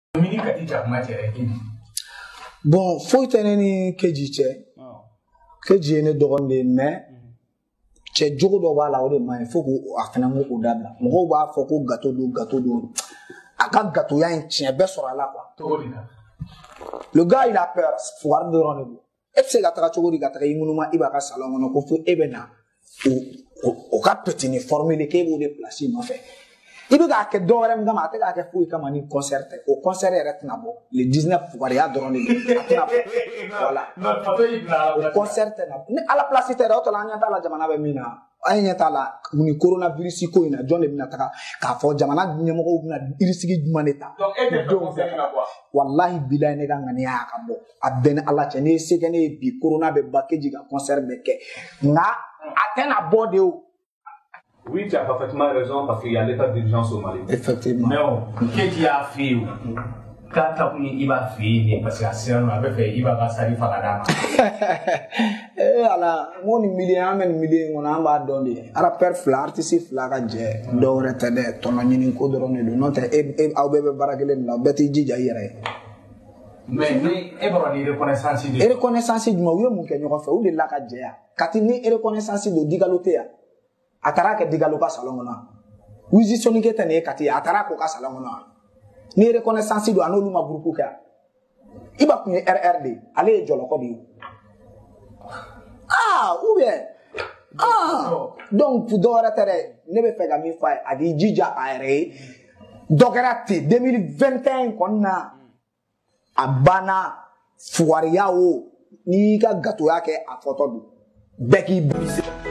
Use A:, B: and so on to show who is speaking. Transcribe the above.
A: Bon, faut tenir keji keji ne dogonde mais che jogo do bala o de man faut ko afena mo ko dabla mo ba faut ko gâteau do aka gâteau ya en tien be sora la quoi. Le gars il a peur foire de rendez-vous. Et c'est la traçogo di gâteau imunuma ibaka salon no ko fu ebena o ka petit ni formule ke bo déplacer ma fait. Il veut que d'or et gama te ka fou comme un concert au concert est na bo le 19 foire de rendez-vous. Voilà. Le concert à la place c'était autre la nyata la jamana be mina ay nyata la muni coronavirus ko ina jonne bina taka ka fo jamana nyemo ko bina irisigi jumaneta donc concert na quoi wallahi billahi ne kan ngani ya ka bo abben Allah chene segene bi corona be bakeji ga concert be ke nga atena bode o.
B: Oui, tu as parfaitement raison parce qu'il y a l'état d'urgence au Mali.
A: Effectivement.
C: Non, qu'est-ce qu'il y a fait? Quand il va faire, parce que sinon, on avait fait, il va passer par la dame.
A: Eh, alors, mon million, on a un bas donné. Alors, père fla, artiste fla, gadget, d'or et tête, ton ami n'y co de ronde, non, et au bébé baragelen, la bête dit ailleurs.
C: Mais, et pour les reconnaissances,
A: et reconnaissance du mot, mon kenyo fait, ou de la gadget. Katini, et reconnaissance de digalotea. Atara ke digaloka salongona. Wizi sonike tene kati atara ko ka salongona. Ni reconnaissance do anolu ma groupe ka. Iba kunye RRD, ale joloko bi. Ah, ou bien. Ah, donc pour dora tere ne be fega mi fa adi jija are. Dokerati 2021 konna abana fuaria o ni ka gato yake a photo do. Beki